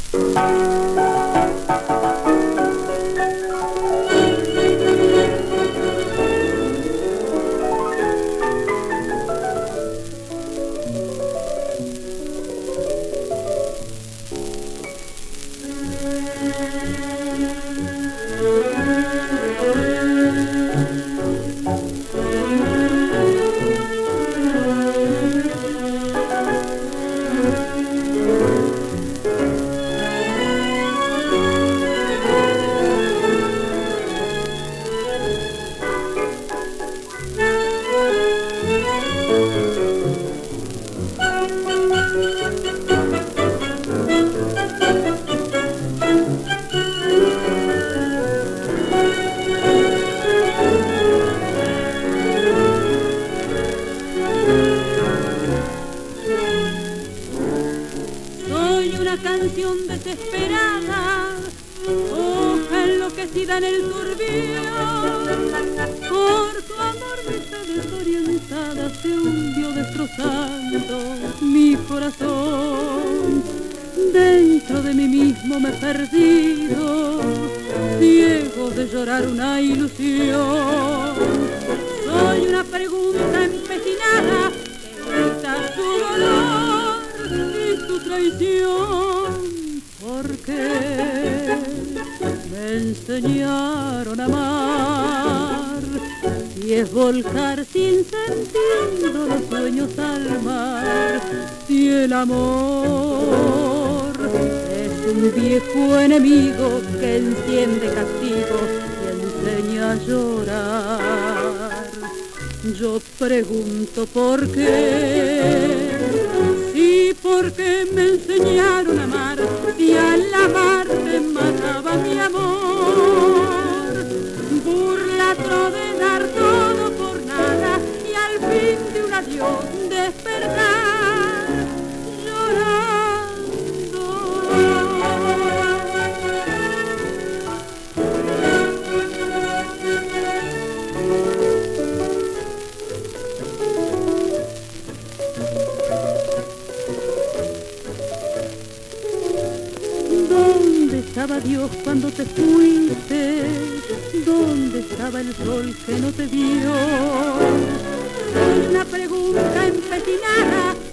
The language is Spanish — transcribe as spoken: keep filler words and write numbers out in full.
Canción desesperada, hoja enloquecida en el turbión. Por tu amor mi fe desorientada se hundió destrozando mi corazón. Dentro de mí mismo me he perdido, ciego de llorar una ilusión. Soy una pregunta empecinada que grita su dolor y su traición. ¿Por qué me enseñaron a amar? Y es volcar sin sentido los sueños al mar. Si el amor es un viejo enemigo que enciende castigo y enseña a llorar. Yo pregunto por qué, sí, porque me enseñaron a amar, si al amar me mataba mi amor. Burlatro de dar todo por nada y al fin de un adiós despertar llorando. ¿Dónde estaba Dios cuando te fuiste? ¿Dónde estaba el sol que no te vio? Una pregunta empecinada